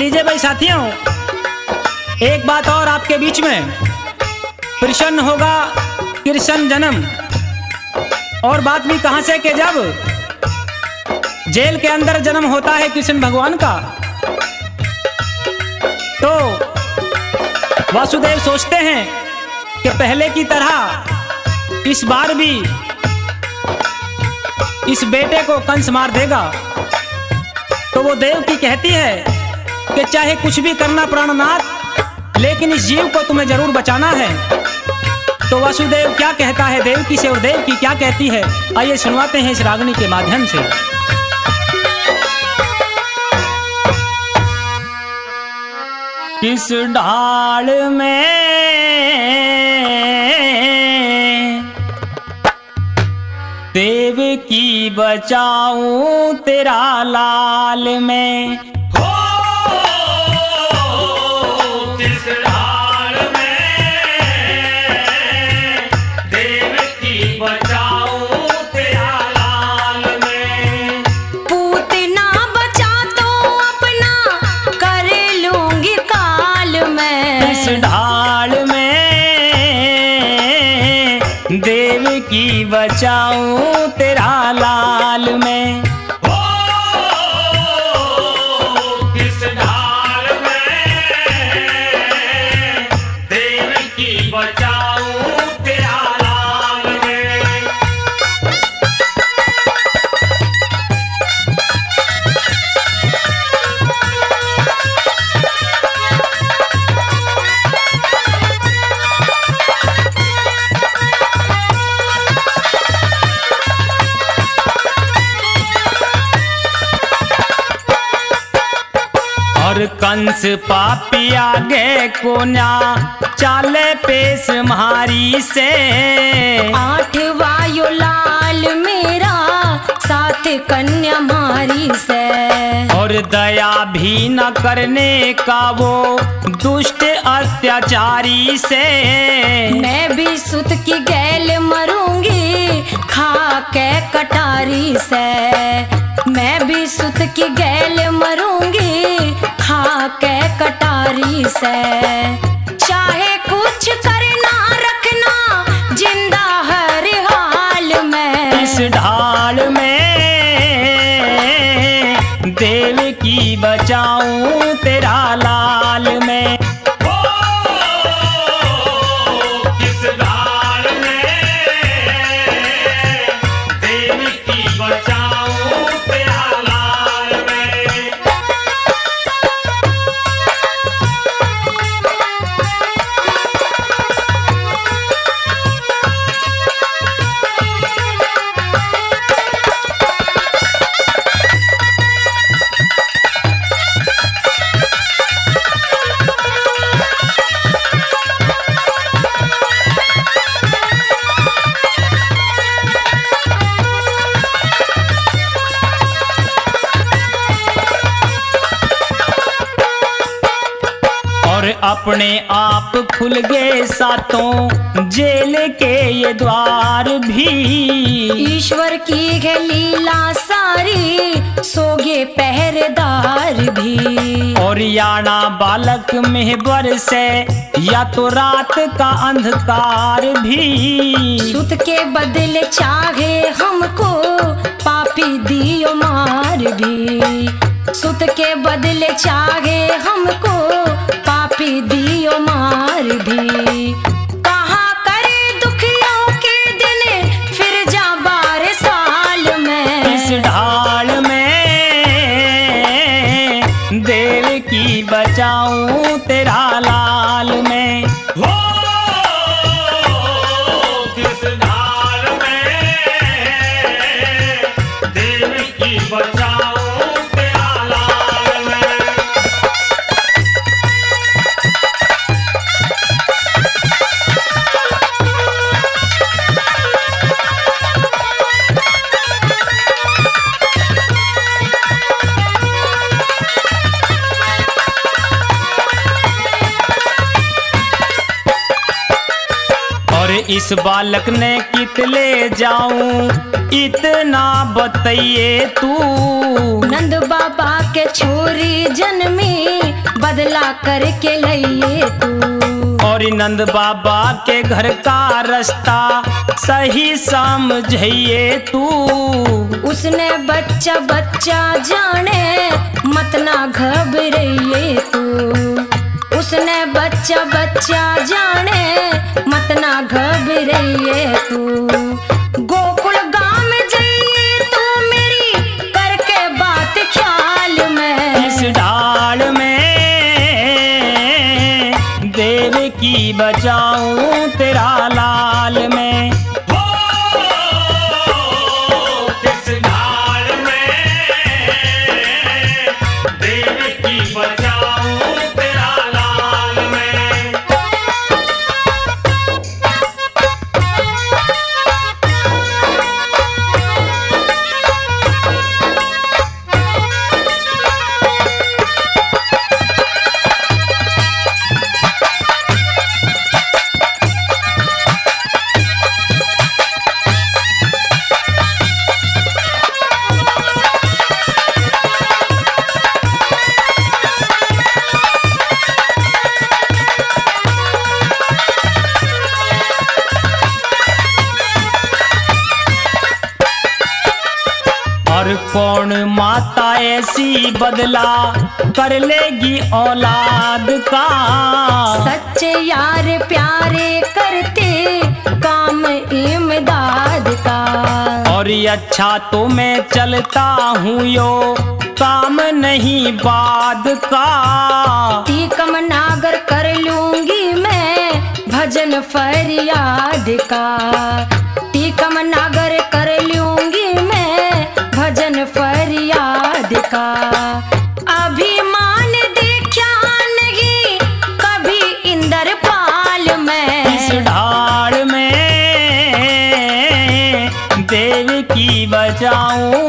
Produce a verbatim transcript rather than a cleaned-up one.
लीजिए भाई साथियों, एक बात और आपके बीच में, प्रसन्न होगा कृष्ण जन्म। और बात भी कहां से कि जब जेल के अंदर जन्म होता है कृष्ण भगवान का, तो वासुदेव सोचते हैं कि पहले की तरह इस बार भी इस बेटे को कंस मार देगा। तो वो देवकी कहती है कि चाहे कुछ भी करना प्राणनाथ, लेकिन इस जीव को तुम्हें जरूर बचाना है। तो वासुदेव क्या कहता है देवकी से और देवकी क्या कहती है, आइए सुनवाते हैं इस रागनी के माध्यम से। किस ढाल में देवकी बचाऊं तेरा लाल में, हो किस ढाल में देवकी बचाऊं तेरा लाल में। पूतना बचा तो अपना कर लूंगी काल में। इस ढाल में देवकी बचाऊं तेरा लाल में, हो किस ढाल में देवकी बचाऊं तेरा लाल में। और कंस पापी आगे को ना चाले पेश मारी से। आठ वायु लाल मेरा साथ कन्या मारी से। और दया भी न करने का वो दुष्ट अत्याचारी से। मैं भी सुत की गैल मरूंगी खा के कटारी से। मैं भी सुत की गैल मरूंगी खा के कटारी से। चाहे कुछ करना रखना जिंदा हर हाल में। इस ढाल में देवकी बचाऊं तेरा लाल में, हो किस ढाल में देवकी बचाऊं तेरा लाल में। और अपने आप खुल गए सातों जेल के ये द्वार भी। ईश्वर की है लीला सारी सोगे पहरेदार भी। और याना बालक मेहबर से या तो रात का अंधकार भी। सुत के बदले चाहे हमको पापी दियो मार भी। सुत के बदले चाहे हमको पापी दियो मार भी। कहाँ करे दुखियों के दिन फिर जा बारह साल में। इस ढाल में देवकी बचाऊं तेरा लाल में, हो किस ढाल में देवकी बचाऊं तेरा लाल में। इस बालक ने कित ले जाऊं इतना बताइए तू। नंद बाबा के छोरी जन्मी बदला करके लइए तू। और नंद बाबा के घर का रास्ता सही समझिए तू। उसने बच्चा बच्चा जाने मत ना घबराइए तू। उसने बच्चा बच्चा जाने मत ना घबराइए तू। गोकुल गांव में जाइए तू मेरी करके बात ख्याल में। इस ढाल में देव की बचाऊं तेरा लाल में। किस ढाल में देव की बचाऊं तेरा लाल में। और कौन माता ऐसी बदला कर लेगी औलाद का। सच्चे यार प्यारे करते काम इमदाद का। और ये अच्छा तो मैं चलता हूँ यो काम नहीं बाद का। टीकम नागर कर लूंगी मैं भजन फरियाद का। टीकम नागर कर लूंगी मैं भजन फरियाद का। अभिमान देखा नहीं कभी इंद्रपाल में। इस ढाल में देव की बचाऊं